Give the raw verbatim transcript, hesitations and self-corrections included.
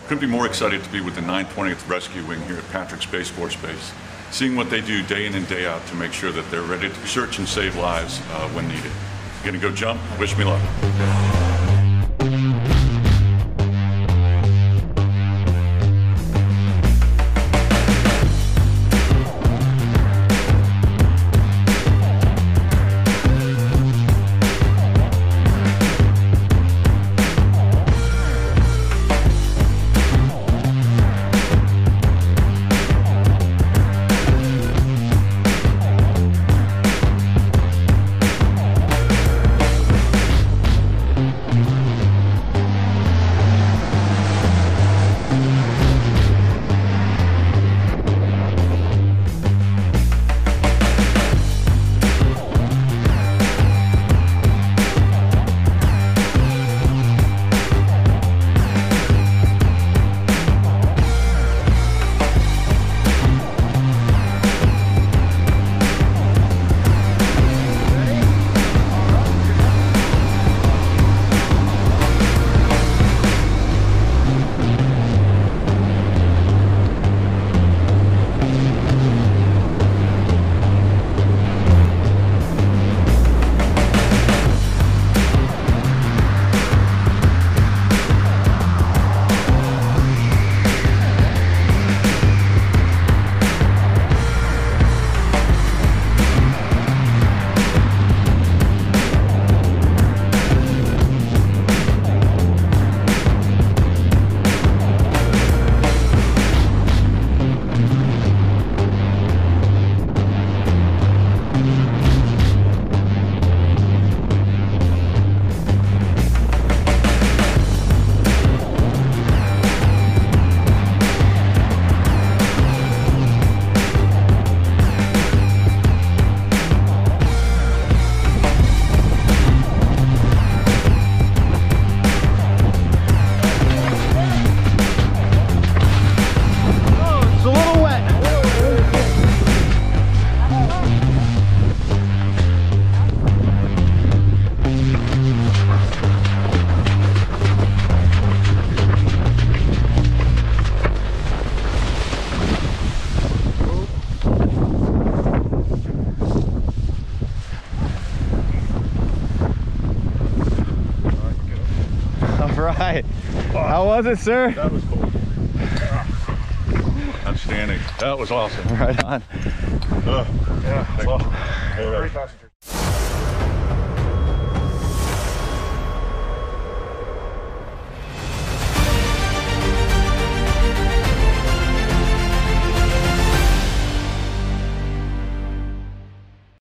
Couldn't be more excited to be with the nine twentieth Rescue Wing here at Patrick Space Force Base, seeing what they do day in and day out to make sure that they're ready to search and save lives uh, when needed. Gonna go jump? Wish me luck. Right. How was it, sir? That was cool. Outstanding. That was awesome. Right on. Uh, yeah, Great passenger.